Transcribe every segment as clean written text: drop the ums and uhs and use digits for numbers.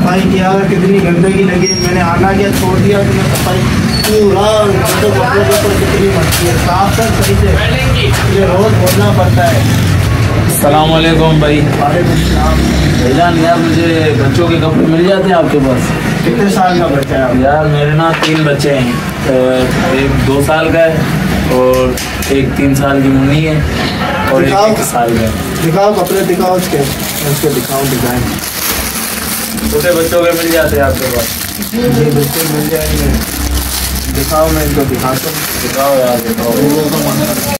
सफाई किया, कितनी गंदगी लगी, मैंने आना क्या छोड़ दिया, तो मैं सफाई पूरा तो कपड़ों के ऊपर कितनी मचती है, साफ कर सही से, मुझे रोज़ बोलना पड़ता है। अस्सलाम वालेकुम भाई। भाईजान यार मुझे बच्चों के कपड़े मिल जाते हैं आपके पास? कितने साल का बच्चा है आप? यार मेरे ना 3 बच्चे हैं, एक 2 साल का है और एक 3 साल की मुन्नी है और एक 1 साल का है। दिखाओ कपड़े, दिखाओ उसके दिखाओ डिज़ाइन। छोटे बच्चों के मिल जाते हैं आपके पास? जी बिल्कुल मिल जाएंगे। दिखाओ, मैं इनको दिखाता हूँ। दिखाओ यार, दिखाओ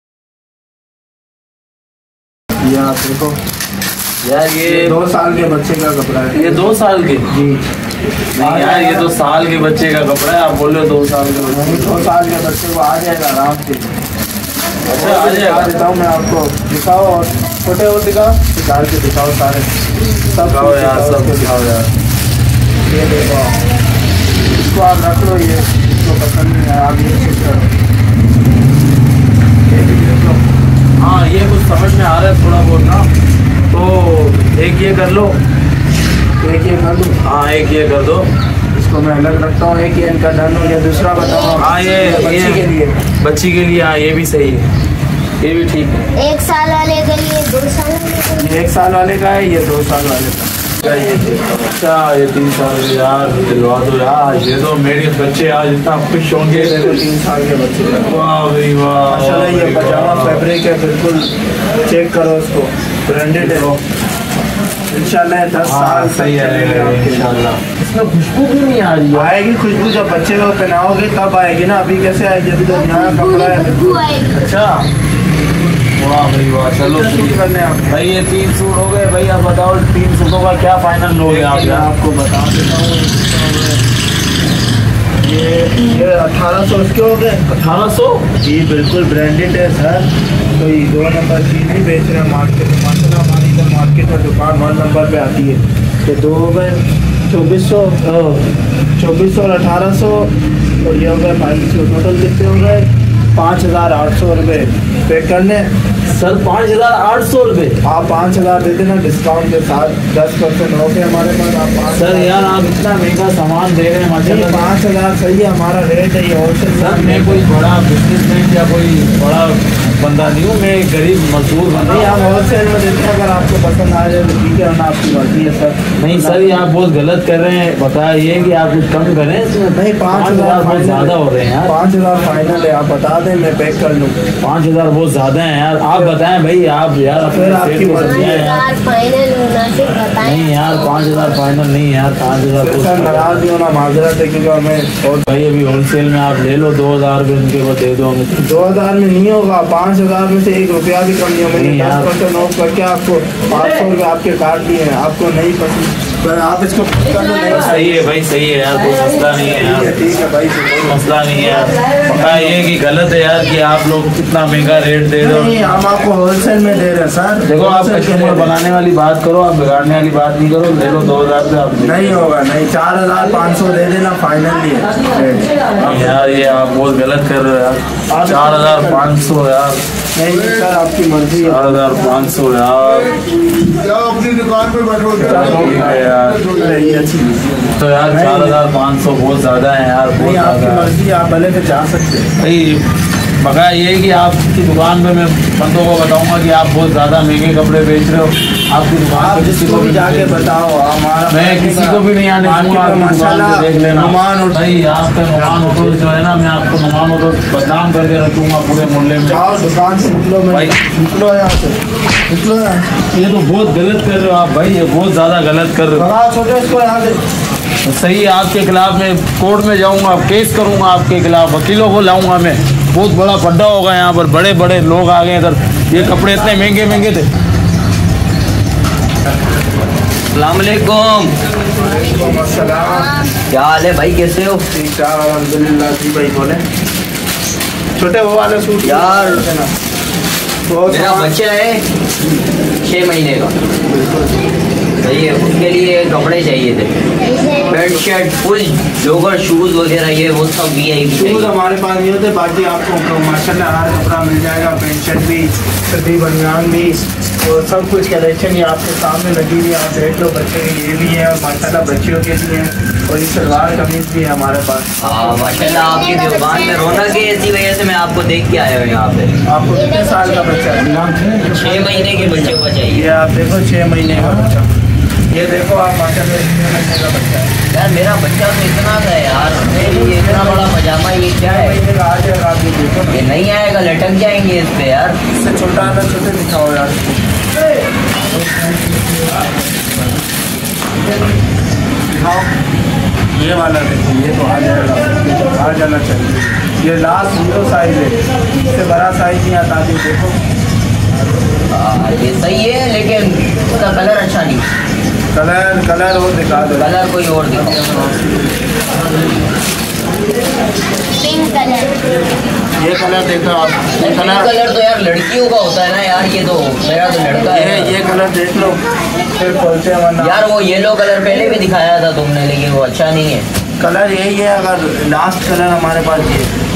यार देखो यार, ये 2 साल के बच्चे का कपड़ा है। ये 2 साल के? जी नहीं यार, ये तो साल के बच्चे का कपड़ा है, आप बोल रहे हो 2 साल के बच्चे? नहीं, 2 साल के बच्चे को आ जाएगा आराम से। अच्छा आ जाएगा। दिखा मैं आपको, दिखाओ और छोटे और दिखाओ, डाल के दिखाओ सारे, सब दिखाओ यार, सब दिखाओ यार। ये देखो, इसको आप रख लो, ये इसको पसंद नहीं है, आप ये चीज़ करो। ये भी देख लो। हाँ ये कुछ समझ में आ रहा है थोड़ा बहुत ना, तो एक ये कर लो, एक ये कर लो। हाँ एक ये कर दो, इसको मैं अलग रखता हूँ, एक ये इनका डन हो गया। दूसरा बताओ। हाँ ये बच्ची के लिए, बच्ची के लिए, हाँ ये भी सही है, ये भी ठीक है। 1 साल वाले के लिए, 2 साल वाले के लिए। ये 1 साल वाले का है, ये 2 साल वाले का। अच्छा ये 3 साल के, यार दिलवा दो यार, ये तो मेरे बच्चे आज इतना खुश होंगे। 3 साल के बच्चे का। वाह भाई वाह। माशाल्लाह, ये पजामा फैब्रिक है, बिल्कुल चेक करो उसको, ब्रांडेड है इंशाल्लाह। 10 साल सही है इंशाल्लाह। इसमें खुशबू भी नहीं आ रही है? आएगी खुशबू, जब बच्चे को पहनाओगे तब आएगी ना, अभी कैसे आएगी, अभी तो नया कपड़ा है। खुशबू आएगी। अच्छा वाह भाई वाह। चलो शूट करने आप भाई, ये 3 सूट हो गए भाई। आप बताओ 3 सूटों का क्या फाइनल लोगे आप? मैं आपको बता देता हूँ, ये 1800 इसके हो गए। 1800? जी बिल्कुल ब्रांडेड है सर, कोई 2 नंबर की नहीं बेच रहे मार्केट में। माशाल्लाह हमारी तो मार्केट में दुकान 1 नंबर पे आती है। ये 2 हो गए 2400 और 1800, और ये हो गए 2200। टोटल कितने हो गए? 5800 रुपये पे करने। सर 5800 रुपये? आप 5000 दे देना डिस्काउंट के साथ, 10% हो गया हमारे पास। आप 5 सर यार आप इतना महंगा सामान दे रहे हैं माशाल्लाह। 5000 सही है हमारा रेट है, ये होलसेल। सर मैं कोई बड़ा बिजनेसमैन या कोई बड़ा बंदा नहीं हूँ, मैं गरीब मजदूर बंदा। नहीं, हम होलसेल में देते हैं, अगर आपको पसंद आ जाए तो ठीक है, वरना आपकी मर्जी है सर। नहीं सर ये आप बहुत गलत कर रहे हैं, बताइए कि आप कुछ कम करें इसमें। नहीं, 5000 बहुत ज़्यादा हो रहे हैं यार। 5000 फाइनल है, आप बता दें मैं पैक कर लूँ। 5000 बहुत ज़्यादा है यार, आप बताएं भाई। आप यार फिर आपकी मर्जी है यार। 5000 फाइनल होना से बताएं। नहीं यार 5000 फाइनल नहीं यार, 5000 सर नाराज नहीं होना, माजरत है, क्योंकि हमें और भाई अभी होलसेल में आप ले लो 2000 रुपये उनके वो दे दो हमें। 2000 में नहीं होगा, 5000 में से 1 रुपया भी कम नहीं होगा। मैंने नहीं यार। 10% ऑफ करके आपको 500 रुपये आपके काट दिए हैं। आपको नहीं पसंद पर आप इसको कर लो। नहीं सही है भाई, सही है यार, कोई मसला नहीं है यार, ठीक है भाई, मसला नहीं है यार। पता ये कि गलत है यार कि आप लोग कितना महंगा रेट दे रहे हो। नहीं, हम आपको होलसेल में दे रहे हैं सर। देखो आप कस्टमर बनाने वाली बात करो, आप बिगाड़ने वाली बात नहीं करो। ले लो 2000 रुपये आप। नहीं होगा, नहीं 4500 दे देना फाइनल ही यार ये आप बहुत गलत कर रहे हो यार। 4500 यार? नहीं सर आपकी मर्जी है। 4500 यार, अपनी दुकान पे बैठो ठीक है यार। तो यार 4500 बहुत ज़्यादा है यार, बहुत नहीं, आपकी ज़्यादा। मर्जी, आप भले से जा सकते हैं। भाई बका ये है कि आपकी दुकान पे मैं बंदों को बताऊंगा कि आप बहुत ज़्यादा महंगे कपड़े बेच रहे हो। आपकी दुकान आप पे किसी को भी जाके बताओ, हमारा मैं किसी को भी नहीं आने दूंगा। आपकी दुकान पे देख लेना भाई, आपका नुमान उठो जो है ना, मैं आपको नुमान उठो बदनाम करके रखूंगा पूरे मोहल्ले में। जाओ दुकान से निकलो, भाई निकलो यहाँ से, निकलो यहाँ। ये तो बहुत गलत कर रहे हो आप भाई, ये बहुत ज़्यादा गलत कर रहे हो। भगा छोटे इसको यहाँ से। सही है, आपके खिलाफ मैं कोर्ट में जाऊंगा, केस करूंगा आपके खिलाफ, वकीलों को लाऊंगा मैं। बहुत बड़ा पड्डा होगा यहाँ पर, बड़े बड़े लोग आ गए इधर। ये कपड़े इतने महंगे महंगे थे। अस्सलाम वालेकुम। क्या हाल है भाई, कैसे हो? ठीक ठाक अल्हम्दुलिल्लाह। जी भाई बोले। छोटे वो वाले सूट यार वो मेरा बच्चा है 6 महीने का, सही है, उसके लिए कपड़े चाहिए थे, pant shirt full jogger shoes वगैरह, ये वो सब VIP शूज हमारे पास नहीं होते, बाकी आपको माशाल्लाह हर कपड़ा मिल जाएगा। पैंट शर्ट भी, सर्दी बनियान भी, और सब कुछ कलेक्शन ये आपके सामने लगी हुई है, आप देख लो। बच्चे के ये भी है और माशाल्लाह बच्चियों के लिए हैं, और ये सलवार कमीज भी है हमारे पास। माशाल्लाह आपकी दुकान में रौनक है, इसी वजह से मैं आपको देख के आया हूँ यहाँ पे। आपको कितने साल का बच्चा है? 6 महीने के बच्चे को चाहिए। ये आप देखो 6 महीने का बच्चा। ये देखो आप माशाल्लाह 6 महीने का बच्चा है यार। मेरा बच्चा तो इतना सा है यार, ये इतना बड़ा पजामा, ये क्या है? आ जाएगा, आप ये देखो। ये नहीं आएगा, लटक जाएंगे इस पे यार। इससे छोटा आना छोटे दिखाओ यार। दिखाओ ये वाला देखो, ये तो आ जाएगा, आ जाना चाहिए। ये लास्ट 0 साइज है, इससे बड़ा साइज नहीं आता। देखो ये सही है, लेकिन उसका कलर अच्छा नहीं। कलर और दिखा दो, कलर कोई और दिखाओ। Pink colour. ये कलर देखो आप। ये कलर तो यार लड़कियों का होता है ना यार, ये तो मेरा तो लड़का है। ये कलर देख लो, फिर खोलते हैं वरना। यार वो येलो कलर पहले भी दिखाया था तुमने, लेकिन वो अच्छा नहीं है। कलर यही है, अगर लास्ट कलर हमारे पास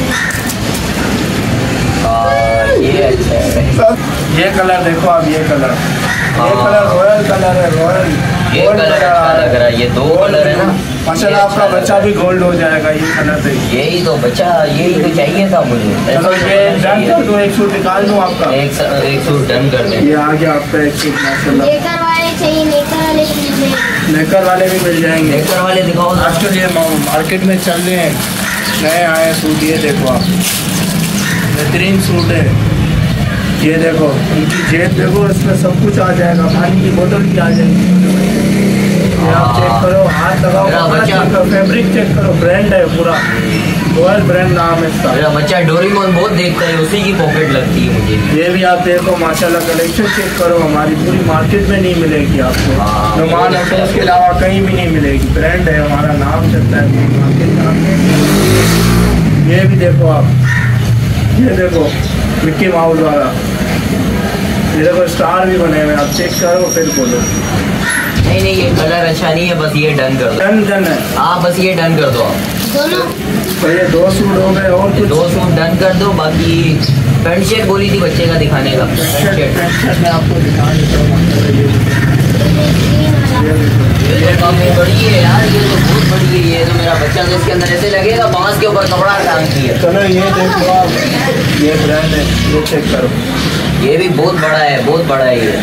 ये अच्छा है। ये कलर देखो आप, ये कलर रॉयल कलर है, रॉयल। ये कलर अच्छा लग रहा है, ये 2 कलर है ना। माशाल्लाह आपका बच्चा भी गोल्ड हो जाएगा ये कलर से। यही तो बच्चा, यही तो चाहिए था मुझे। चलो ये डन कर दो, एक सूट निकाल दूँ आपका। एक सूट डन कर दें। ये आ गया आपका एक सूट माशाल्लाह। लेकर वाले चाहिए, लेकर वाले चाहिए। लेकर वाले भी मिल जाएंगे। लेकर वाले दिखाओ। आजकल ये मार्केट में चल रहे हैं, नए आए सूट। ये देखो आप, बेहतरीन सूट है। ये देखो इनकी जेब देखो, इसमें सब कुछ आ जाएगा, पानी की बोतल भी आ जाएगी। ये आप चेक करो, हाथ लगाओ, फैब्रिक चेक करो, ब्रांड है पूरा, रॉयल ब्रांड नाम है इसका। मेरा बच्चा डोरेमोन बहुत देखता है, उसी की पॉकेट लगती है मुझे। ये भी आप देखो माशाल्लाह, कलेक्शन चेक करो, हमारी पूरी मार्केट में नहीं मिलेगी आपको। नुमान अफरोज के अलावा कहीं भी नहीं मिलेगी, ब्रांड है हमारा, नाम चलता है पूरी मार्केट में। ये भी देखो आप, ये देखो मिक्की माउस वाला, ये देखो स्टार भी बने हुए, आप चेक करो फिर बोलो। नहीं ये कलर अच्छा नहीं है, बस ये डन कर दो। डन है। हाँ बस ये डन कर दो आप। दोनों तो ये 2 सूट हो गए, और कुछ 2 सूट डन कर दो। बाकी पैंट शर्ट बोली थी बच्चे का दिखाने का। पैंट शर्ट मैं आपको दिखा देता हूँ। ये काफी बड़ी है यार, ये तो बहुत बड़ी है। ये तो मेरा बच्चा तो इसके अंदर ऐसे लगेगा बांस के ऊपर कपड़ा टांग दिया। चलो ये देखो आप, ये ब्रांड है, ये चेक करो। ये भी बहुत बड़ा है, बहुत बड़ा है ये।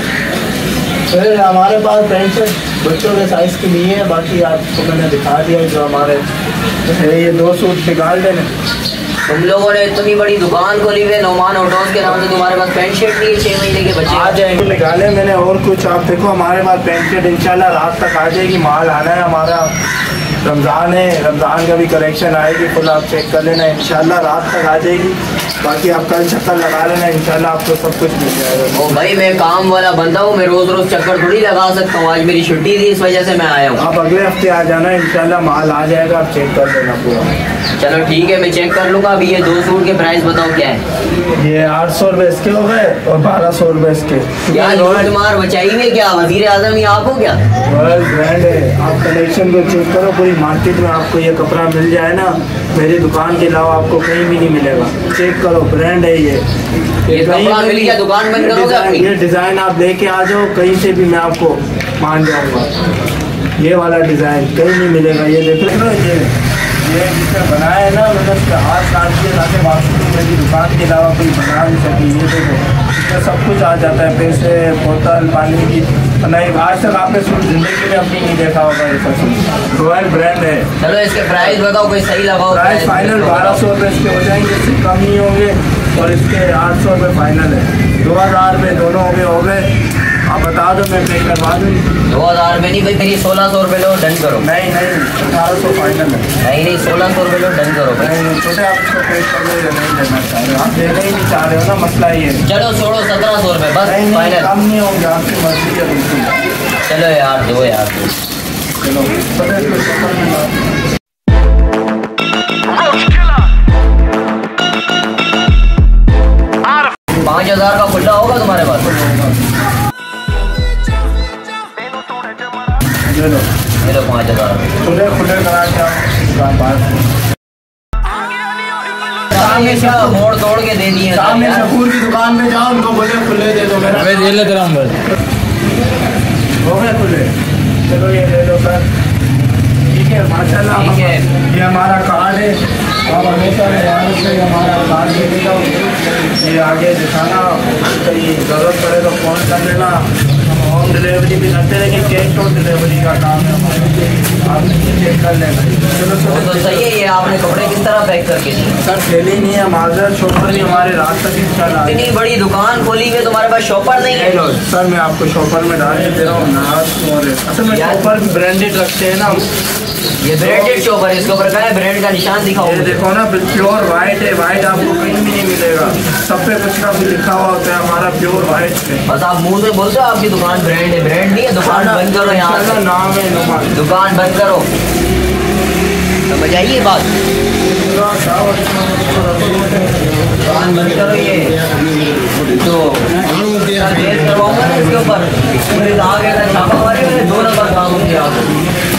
फिर हमारे पास पैंट शर्ट बच्चों के साइज़ के लिए है, बाकी आपको मैंने दिखा दिया जो हमारे है। ये 2 सूट निकाल देने। तुम लोगों ने इतनी बड़ी दुकान खोली हुई है नौमान ऑटोज के नाम से, तुम्हारे पास पैंट शर्ट नहीं है? 6 महीने के बच्चे आ जाएंगे, निकाले मैंने। और कुछ आप देखो, हमारे पास पैंट शर्ट इंशाल्लाह रात तक आ जाएगी। माल आना है हमारा, रमज़ान है, रमज़ान का भी कलेक्शन आएगी फुल, आप चेक कर लेना, इंशाल्लाह रात तक आ जाएगी। बाकी आप कल चक्कर लगा लेना, इंशाल्लाह आपको सब कुछ मिल जाएगा। ओ भाई मैं काम वाला बंदा हूँ, मैं रोज रोज चक्कर थोड़ी लगा सकता हूँ। आज मेरी छुट्टी थी, इस वजह से मैं आया हूँ। आप अगले हफ्ते आ जाना, इंशाल्लाह माल आ जाएगा, आप चेक कर लेना पूरा। चलो ठीक है, मैं चेक कर लूँगा। अभी ये 2 सूट के प्राइस बताओ क्या है? ये 800 रुपये इसके हो गए और 1200 रुपये इसके। क्या लूट मार बचाएंगे क्या? वजीर आजम ही आप हो क्या? रॉयल ब्रांड है, आप कलेक्शन को चेक करो, पूरी मार्केट में आपको ये कपड़ा मिल जाए ना, मेरी दुकान के अलावा आपको कहीं भी नहीं मिलेगा। चेक करो, ब्रांड है ये कपड़ा मिल गया, दुकान बंद करोगे अपनी? ये डिज़ाइन आप लेके आ जाओ, कहीं से भी मैं आपको मान जाऊंगा। ये वाला डिज़ाइन कहीं नहीं मिलेगा। ये देखो ना, ये जिसने बनाया है ना, मतलब इसका हाथ काट के ताकि वापसी मेरी दुकान के अलावा कोई बना नहीं सके। ये देखो इसमें सब कुछ आ जाता है, पैसे, बोतल, पानी की। नहीं, आज तक आपने सूट जिंदगी में अपनी नहीं देखा होगा ऐसा सूट। रॉयल ब्रांड है। चलो इसके प्राइस बताओ, कोई सही लगाओ। प्राइस फाइनल 1200 रुपये इसके हो जाएंगे, इससे कम नहीं होंगे। और इसके 800 रुपये फाइनल है। 2000 रुपये दोनों हो गए। आप बता दो, मैं पे करवा दूँ। 2000 रुपये नहीं भाई, मेरी 1600 रुपये लो, डन करो। नहीं 1800 फाइनल है। नहीं 1600 रुपये लो, डन करो। नहीं छोटे, आप इसको पे कर लो या नहीं देना चाह रहे हो, आप देना ही नहीं चाह रहे हो ना, मसला ये है। चलो छोड़ो, 1700 रुपये बस नहीं फाइनल। कम नहीं होंगे, आपकी मर्जी है बिल्कुल। चलो यार दो यार दो। चलो पता है, इसको सफर में बात। 5000 का खुला होगा तुम्हारे पास? ये लो, ये लो 5000। खुले करा के आओ। सामने से मोड़ तोड़ के दे दिए सामने शकूर की दुकान पे जाओ, उनको बोले खुले दे दो मेरा। मैं दे लेते रहा हूँ बस। हो गए खुले, चलो ये ले लो सर। ठीक है, माशाल्लाह। ठीक है। ये हमारा कार्ड है, आप हमेशा याद से हमारा कार्ड दे दो। ये आगे दिखाना, कहीं ज़रूरत पड़े तो फ़ोन कर लेना। हम होम डिलीवरी भी करते हैं, लेकिन कैश ऑन डिलीवरी का काम है हमारा, आप चेक कर लेना। चलो वो तो सही है। ये आपने कपड़े किस तरह पैक करके दिए? सर थैली नहीं है, माजर शॉपर नहीं, हमारे रात तक चल रहा है। इतनी बड़ी दुकान खोली हुई है, तुम्हारे पास शॉपर नहीं है? लो सर, मैं आपको शॉपर में डाल के दे रहा हूँ। असल में शॉपर ब्रांडेड रखते हैं ना। ये ब्रांडेड शॉपर है, इसके ऊपर क्या है? ब्रांड का निशान दिखाओ। ये देखो ना, प्योर वाइट है। वाइट आपको कहीं भी नहीं मिलेगा, सब पे कुछ ना कुछ लिखा हुआ होता है। हमारा प्योर वाइट है। बस आप मुंह से बोलते हो आपकी दुकान ब्रांड है। ब्रांड नहीं है, दुकान बंद करो यहाँ से। नाम है नुमान। दुकान बंद करो, समझ आइए बात। दुकान बंद करो। ये तो केस करवाऊंगा ना इसके ऊपर। पूरे दाग है, छापा मारे, 2 नंबर काम हो गया।